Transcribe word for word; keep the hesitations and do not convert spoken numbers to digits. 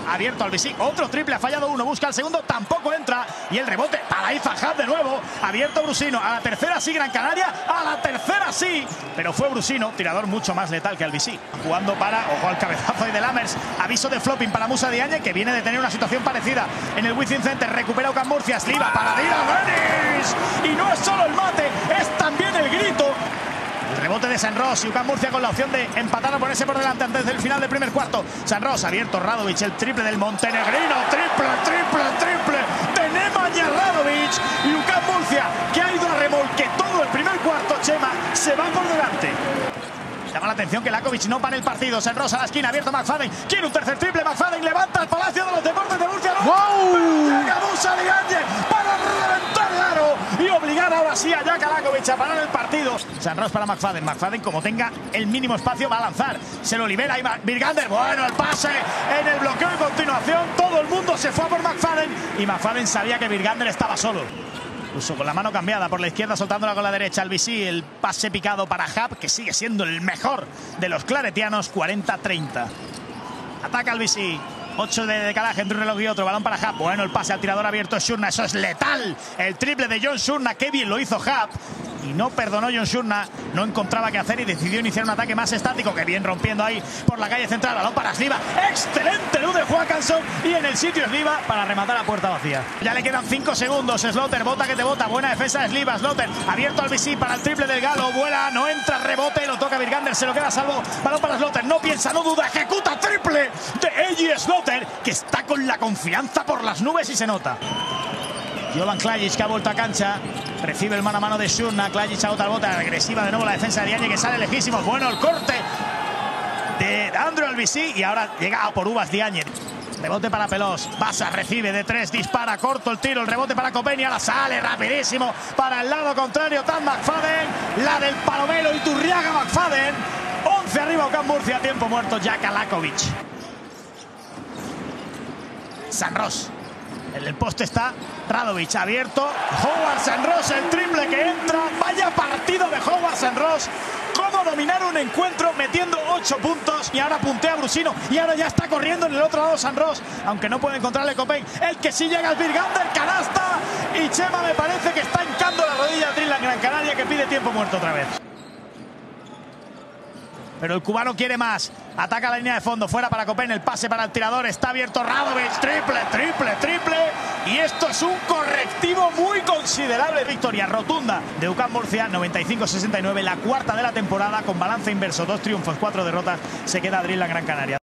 abierto Albici, otro triple, ha fallado uno, busca el segundo, tampoco entra. Y el rebote para Ethan Happ de nuevo, abierto Brusino. A la tercera sí Gran Canaria, a la tercera sí. Pero fue Brusino, tirador mucho más letal que Albici. Jugando para, ojo al cabezazo y de Lammers. Aviso de flopping para Musa Diagne, que viene de tener una situación parecida en el Wizzing Center. Recupera Ucam Murcia, Sliva para Dylan Dennis. Y no es solo el mate, es también el grito. El rebote de San Ross y Ucam Murcia con la opción de empatar o ponerse por delante antes del final del primer cuarto. San Ross abierto, Radovic, el triple del montenegrino. Triple, triple, triple de Nemanja Radovic. Y Ucam Murcia, que ha ido a remolque todo el primer cuarto, Chema, se va por delante. Llama la atención que Lakovic no para el partido. San Ross a la esquina, abierto McFadden. Quiere un tercer triple. McFadden levanta el Palacio de los Deportes de Murcia. ¡Wow! Llega Musa Diagne para reventar el aro y obligar ahora sí a Jaka Lakovic a parar el partido. San Ross para McFadden. McFadden, como tenga el mínimo espacio, va a lanzar. Se lo libera y Virgander. Bueno, el pase en el bloqueo y continuación. Todo el mundo se fue por McFadden y McFadden sabía que Virgander estaba solo. Incluso con la mano cambiada por la izquierda, soltándola con la derecha. Albici, el pase picado para Happ, que sigue siendo el mejor de los claretianos. Cuarenta treinta. Ataca Albici. ocho de decalaje entre un reloj y otro. Balón para Happ. Bueno, el pase al tirador abierto. Shurna, eso es letal. El triple de John Shurna. Qué bien lo hizo Happ. Y no perdonó John Shurna. No encontraba qué hacer y decidió iniciar un ataque más estático. Que bien rompiendo ahí por la calle central. Balón para Sliva. Excelente luz de Johansson. Y en el sitio Sliva para rematar a puerta vacía. Ya le quedan cinco segundos. Slaughter, bota que te bota. Buena defensa de Sliva. Slaughter abierto al B C para el triple del Galo. Vuela, no entra, rebote. Lo toca Virgander. Se lo queda a salvo. Balón para Slaughter. No piensa, no duda. Ejecuta triple de A J Slaughter, que está con la confianza por las nubes y se nota. Jovan Klajic, que ha vuelto a cancha. Recibe el mano a mano de Shurna. Klajic a otra bota. Agresiva de nuevo la defensa de Diagne, que sale lejísimo. Bueno, el corte de Andrew Albici. Y ahora llega a por uvas Diagne. Rebote para Pelós. Basa, recibe de tres. Dispara corto el tiro. El rebote para Copeni. Ahora sale rapidísimo para el lado contrario. Tad McFadden. La del Palomelo. Y Turriaga McFadden. once arriba Ucam Murcia. Tiempo muerto. Jaka Lakovic. San Ross. En el poste está Radovic abierto. Howard San Ross, el triple que entra. Vaya partido de Howard San Ross. Cómo dominar un encuentro metiendo ocho puntos. Y ahora puntea Brusino. Y ahora ya está corriendo en el otro lado San Ross. Aunque no puede encontrarle Copain. El que sí llega es Virgander. Canasta. Y Chema me parece que está hincando la rodilla a Trillan Gran Canaria, que pide tiempo muerto otra vez. Pero el cubano quiere más. Ataca la línea de fondo. Fuera para Copen. El pase para el tirador. Está abierto Radovic. Triple, triple, triple. Y esto es un correctivo muy considerable. Victoria rotunda de Ucam Murcia. noventa y cinco sesenta y nueve. La cuarta de la temporada con balance inverso. Dos triunfos, cuatro derrotas. Se queda Trillan Gran Canaria.